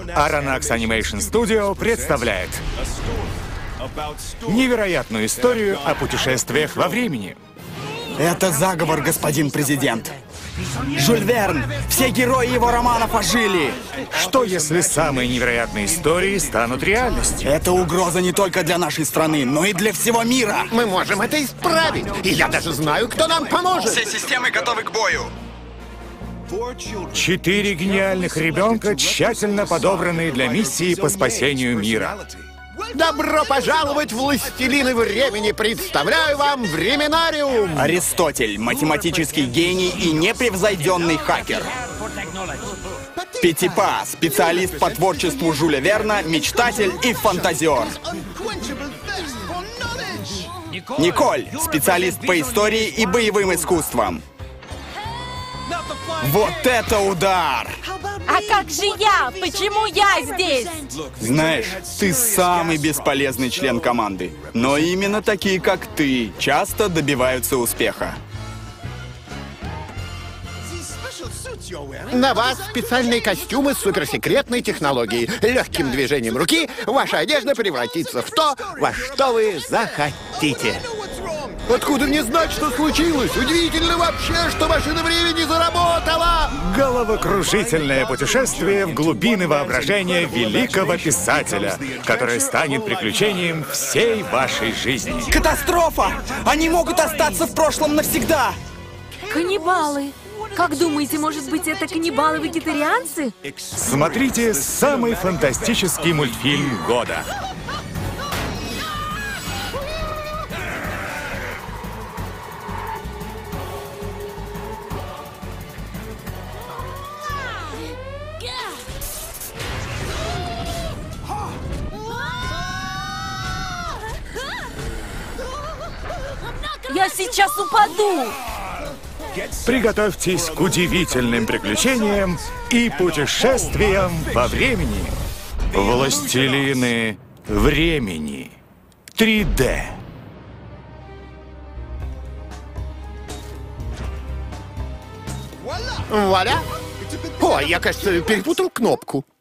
Aranax Animation Studio представляет невероятную историю о путешествиях во времени. Это заговор, господин президент. Жюль Верн, все герои его романов ожили. Что, если самые невероятные истории станут реальностью? Это угроза не только для нашей страны, но и для всего мира. Мы можем это исправить. И я даже знаю, кто нам поможет. Все системы готовы к бою. 4 гениальных ребенка, тщательно подобранные для миссии по спасению мира. Добро пожаловать, властелины времени! Представляю вам Временариум! Аристотель, математический гений и непревзойденный хакер. Пятипа, специалист по творчеству Жюля Верна, мечтатель и фантазер. Николь, специалист по истории и боевым искусствам. Вот это удар! А как же я? Почему я здесь? Знаешь, ты самый бесполезный член команды. Но именно такие, как ты, часто добиваются успеха. На вас специальные костюмы с суперсекретной технологией. Легким движением руки ваша одежда превратится в то, во что вы захотите. Откуда мне знать, что случилось? Удивительно вообще, что машина времени заработала! Головокружительное путешествие в глубины воображения великого писателя, которое станет приключением всей вашей жизни. Катастрофа! Они могут остаться в прошлом навсегда! Каннибалы. Как думаете, может быть, это каннибалы-вегетарианцы? Смотрите самый фантастический мультфильм года. Я сейчас упаду! Приготовьтесь к удивительным приключениям и путешествиям во времени. Властелины времени. 3D. Вуаля! Ой, я, кажется, перепутал кнопку.